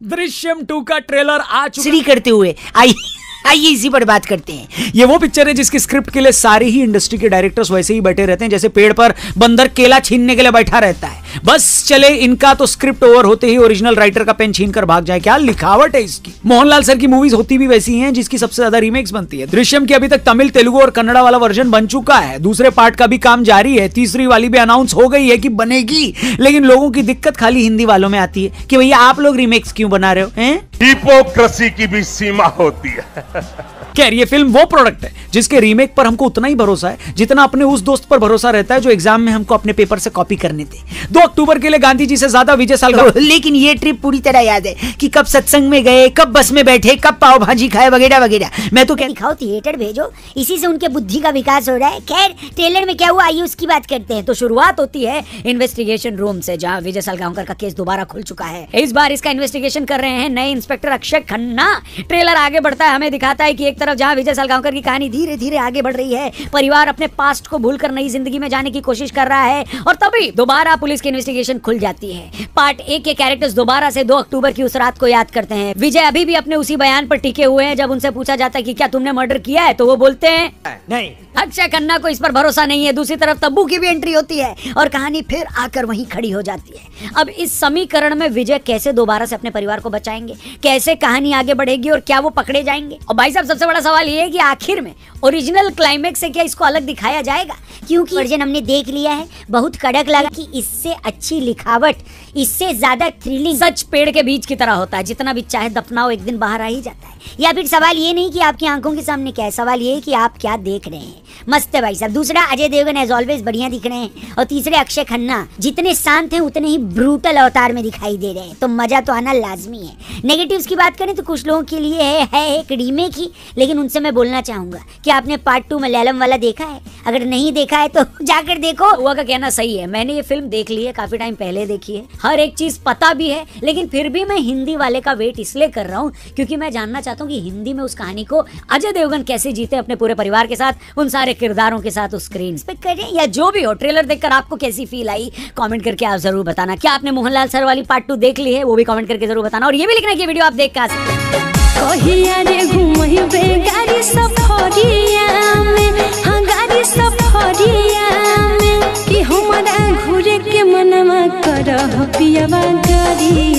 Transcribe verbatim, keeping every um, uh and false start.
Drishyam two का trailer आ चुका श्री करते हुए आई आइए इसी पर बात करते हैं। ये वो पिक्चर है जिसकी स्क्रिप्ट के लिए सारी ही इंडस्ट्री के डायरेक्टर्स वैसे ही बैठे रहते हैं जैसे पेड़ पर बंदर केला छीनने के लिए बैठा रहता है। बस चले इनका तो स्क्रिप्ट ओवर होते ही ओरिजिनल राइटर का पेन छीन कर भाग जाए। क्या लिखावट है इसकी। मोहनलाल सर की मूवीज होती भी वैसी हैं जिसकी सबसे ज्यादा रीमेक्स बनती है। दृश्यम की अभी तक तमिल, तेलुगु और कन्नड़ा वाला वर्जन बन चुका है। दूसरे पार्ट का भी काम जारी है। तीसरी वाली भी अनाउंस हो गई है कि बनेगी। लेकिन लोगों की दिक्कत खाली हिंदी वालों में आती है कि भैया आप लोग रीमेक्स क्यों बना रहे हो हैं? हिपोक्रेसी की भी सीमा होती है। खैर ये फिल्म वो प्रोडक्ट है जिसके रीमेक पर हमको उतना ही भरोसा है जितना अपने उस दोस्त पर भरोसा रहता है जो एग्जाम में हमको अपने पेपर से कॉपी करने दे। दो अक्टूबर के लिए गांधी जी से ज्यादा विजय सालगांव। लेकिन ये ट्रिप पूरी तरह याद है कि कब सत्संग में गए, कब बस में बैठे, कब पाव भाजी खाए वगैरह वगैरह। मैं तो दिखाओ थिएटर भेजो, इसी से उनके बुद्धि का विकास हो रहा है। खैर ट्रेलर में क्या हुआ आइए उसकी बात करते हैं। तो शुरुआत होती है इन्वेस्टिगेशन रूम से जहाँ विजय सालगांवकर का केस दोबारा खुल चुका है। इस बार इसका इन्वेस्टिगेशन कर रहे हैं नए इंस्पेक्टर अक्षय खन्ना। ट्रेलर आगे बढ़ता है, हमें दिखाता है कि एक तरफ जहाँ विजय सालगांवकर की कहानी धीरे धीरे आगे बढ़ रही है, परिवार अपने पास्ट को भूलकर नई जिंदगी में जाने की कोशिश कर रहा है और तभी दोबारा पुलिस की इन्वेस्टिगेशन खुल जाती है। पार्ट एक के कैरेक्टर्स दोबारा से दो अक्टूबर की उस रात को याद करते हैं। विजय अभी भी अपने उसी बयान पर टिके हुए हैं। जब उनसे पूछा जाता है कि क्या तुमने मर्डर किया है तो वो बोलते हैं नहीं। अक्षय खन्ना को इस पर भरोसा नहीं है। दूसरी तरफ तब्बू की भी एंट्री होती है और कहानी फिर आकर वहीं खड़ी हो जाती है। अब इस समीकरण में विजय कैसे दोबारा से अपने परिवार को बचाएंगे, कैसे कहानी आगे बढ़ेगी और क्या वो पकड़े जाएंगे। और भाई साहब सबसे बड़ा सवाल ये है कि आखिर में ओरिजिनल क्लाइमेक्स से क्या इसको अलग दिखाया जाएगा, क्योंकि वर्जन हमने देख लिया है, बहुत कड़क लगा कि इससे अच्छी लिखावट, इससे ज्यादा थ्रिलिंग। सच पेड़ के बीज की तरह होता है, जितना भी चाहे दफनाओ एक दिन बाहर आ ही जाता है। या फिर सवाल ये नहीं कि आपकी आंखों के सामने क्या है, सवाल ये है कि आप क्या देख रहे हैं। मस्त है भाई साहब। दूसरा अजय देवगन एज ऑलवेज बढ़िया दिख रहे हैं और तीसरे अक्षय खन्ना जितने शांत हैं उतने ही ब्रूटल अवतार में दिखाई दे रहे हैं, तो मजा तो आना लाजमी है। नेगेटिव्स की बात करें तो कुछ लोगों के लिए है, है एक रीमेक ही, लेकिन उनसे मैं बोलना चाहूंगा कि आपने पार्ट टू मलयालम वाला देखा है? अगर नहीं देखा है तो जाकर देखो। हुआ का कहना सही है, मैंने ये फिल्म देख ली है, काफी टाइम पहले देखी है, हर एक चीज पता भी है, लेकिन फिर भी मैं हिंदी वाले का वेट इसलिए कर रहा हूँ क्योंकि मैं जानना चाहता हूँ कि हिंदी में उस कहानी को अजय देवगन कैसे जीते अपने पूरे परिवार के साथ, उन सारे किरदारों के साथ उस स्क्रीन पे करें। या जो भी हो, ट्रेलर देखकर आपको कैसी फील आई कमेंट करके आप जरूर बताना। क्या आपने मोहनलाल सर वाली पार्ट टू देख ली है वो भी कमेंट करके जरूर बताना और ये भी लिखना कि वीडियो आप देख कर कहिया रे घुमहिबे गाड़ी सफरिया में, हाँ गाड़ी सफरिया में कि हमरा घुरे के मनवा करह पियवा गाड़ी।